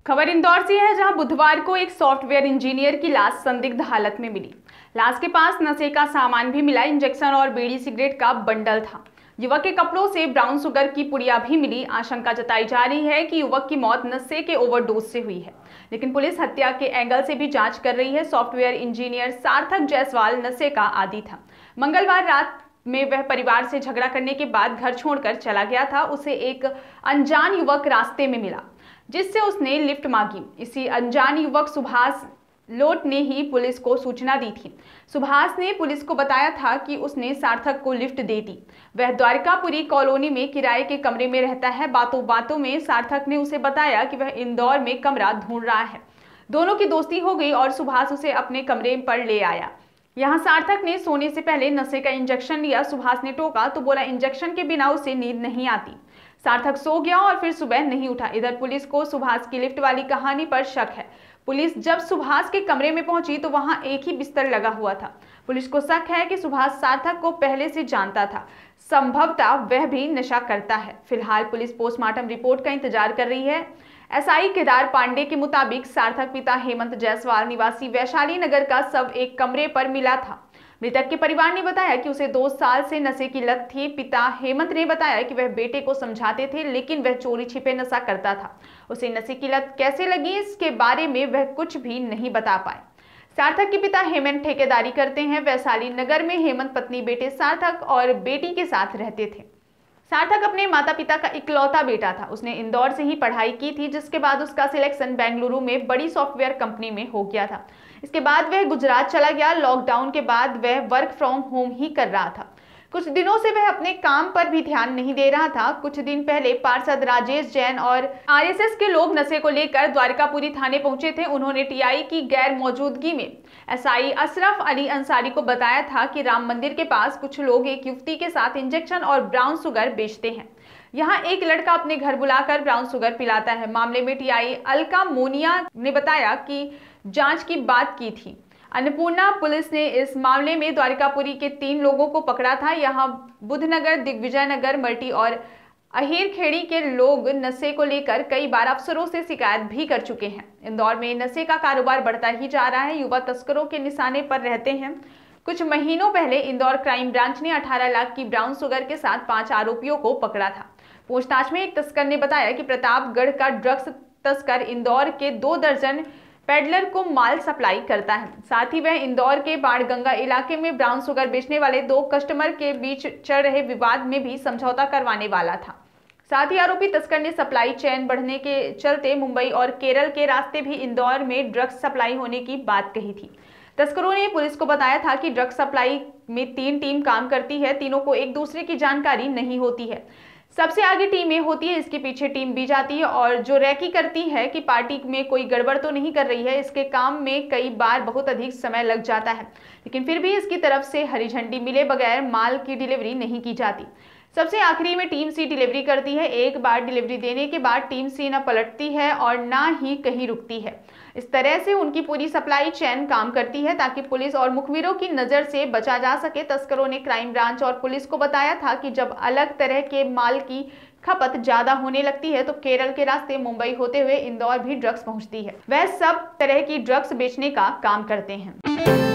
खबर इंदौर से है, जहां बुधवार को एक सॉफ्टवेयर इंजीनियर की लाश संदिग्ध हालत में मिली। लाश के पास नशे का सामान भी मिला। इंजेक्शन और बीड़ी सिगरेट का बंडल था। युवक के कपड़ों से ब्राउन शुगर की पुड़िया भी मिली। आशंका जताई जा रही है कि युवक की मौत नशे के ओवरडोज से हुई है, लेकिन पुलिस हत्या के एंगल से भी जांच कर रही है। सॉफ्टवेयर इंजीनियर सार्थक जायसवाल नशे का आदी था। मंगलवार रात में वह परिवार से झगड़ा करने के बाद घर छोड़कर चला गया था। उसे एक अनजान युवक रास्ते में मिला, जिससे उसने लिफ्ट मांगी। इसी अनजान युवक सुभाष लोट ने ही पुलिस को सूचना दी थी। सुभाष ने पुलिस को बताया था कि उसने सार्थक को लिफ्ट दे दी। वह द्वारकापुरी कॉलोनी में किराए के कमरे में रहता है। बातों बातों में सार्थक ने उसे बताया कि वह इंदौर में कमरा ढूंढ रहा है। दोनों की दोस्ती हो गई और सुभाष उसे अपने कमरे पर ले आया। यहाँ सार्थक ने सोने से पहले नशे का इंजेक्शन लिया। सुभाष ने टोका तो बोला इंजेक्शन के बिना उसे नींद नहीं आती। सार्थक सो गया और फिर सुबह नहीं उठा। इधर पुलिस को सुभाष की लिफ्ट वाली कहानी पर शक है। पुलिस जब सुभाष के कमरे में पहुंची तो वहां एक ही बिस्तर लगा हुआ था। पुलिस को शक है कि सुभाष सार्थक को पहले से जानता था। संभवतः वह भी नशा करता है। फिलहाल पुलिस पोस्टमार्टम रिपोर्ट का इंतजार कर रही है। एसआई केदार पांडे के मुताबिक सार्थक पिता हेमंत जायसवाल निवासी वैशाली नगर का शव एक कमरे पर मिला था। मृतक के परिवार ने बताया कि उसे 2 साल से नशे की लत थी। पिता हेमंत ने बताया कि वह बेटे को समझाते थे, लेकिन वह चोरी छिपे नशा करता था। उसे नशे की लत कैसे लगी, इसके बारे में वह कुछ भी नहीं बता पाए। सार्थक के पिता हेमंत ठेकेदारी करते हैं। वैशाली नगर में हेमंत पत्नी बेटे सार्थक और बेटी के साथ रहते थे। सार्थक अपने माता पिता का इकलौता बेटा था। उसने इंदौर से ही पढ़ाई की थी, जिसके बाद उसका सिलेक्शन बेंगलुरु में बड़ी सॉफ्टवेयर कंपनी में हो गया था। इसके बाद वह गुजरात चला गया। लॉकडाउन के बाद वह वर्क फ्रॉम होम ही कर रहा था। कुछ दिनों से वह अपने काम पर भी ध्यान नहीं दे रहा था। कुछ दिन पहले पार्षद राजेश जैन और आरएसएस के लोग नशे को लेकर द्वारकापुरी थाने पहुंचे थे। उन्होंने टीआई की गैर मौजूदगी में एसआई अशरफ अली अंसारी को बताया था कि राम मंदिर के पास कुछ लोग एक युवती के साथ इंजेक्शन और ब्राउन शुगर बेचते हैं। यहाँ एक लड़का अपने घर बुलाकर ब्राउन शुगर पिलाता है। मामले में टीआई अलका मोनिया ने बताया कि जांच की बात की थी। अन्नपूर्णा पुलिस ने इस मामले में द्वारकापुरी के 3 लोगों को पकड़ा था। यहाँ बुधनगर, दिग्विजय नगर, मल्टी और अहीर खेड़ी के लोग नशे को लेकर कई बार अफसरों से शिकायत भी कर चुके हैं। इंदौर में नशे का कारोबार बढ़ता ही जा रहा है। युवा तस्करों के निशाने पर रहते हैं। कुछ महीनों पहले इंदौर क्राइम ब्रांच ने 18 लाख की ब्राउन शुगर के साथ 5 आरोपियों को पकड़ा था। पूछताछ में एक तस्कर ने बताया कि प्रतापगढ़ का ड्रग्स तस्कर इंदौर के 2 दर्जन पेडलर को माल सप्लाई करता है। साथ ही वह इंदौर के बाणगंगा इलाके में ब्राउन शुगर बेचने वाले 2 कस्टमर के बीच चल रहे विवाद में भी समझौता करवाने वाला था। साथ ही आरोपी तस्कर ने सप्लाई चेन बढ़ने के चलते मुंबई और केरल के रास्ते भी इंदौर में ड्रग्स सप्लाई होने की बात कही थी। तस्करों ने पुलिस को बताया था कि ड्रग्स सप्लाई में 3 टीम काम करती है। तीनों को एक दूसरे की जानकारी नहीं होती है। सबसे आगे टीम ए होती है, इसके पीछे टीम बी जाती है और जो रैकी करती है कि पार्टी में कोई गड़बड़ तो नहीं कर रही है। इसके काम में कई बार बहुत अधिक समय लग जाता है, लेकिन फिर भी इसकी तरफ से हरी झंडी मिले बगैर माल की डिलीवरी नहीं की जाती। सबसे आखिरी में टीम सी डिलीवरी करती है। एक बार डिलीवरी देने के बाद टीम सी न पलटती है और ना ही कहीं रुकती है। इस तरह से उनकी पूरी सप्लाई चेन काम करती है ताकि पुलिस और मुखबिरों की नजर से बचा जा सके। तस्करों ने क्राइम ब्रांच और पुलिस को बताया था कि जब अलग तरह के माल की खपत ज्यादा होने लगती है तो केरल के रास्ते मुंबई होते हुए इंदौर भी ड्रग्स पहुंचती है। वह सब तरह की ड्रग्स बेचने का काम करते हैं।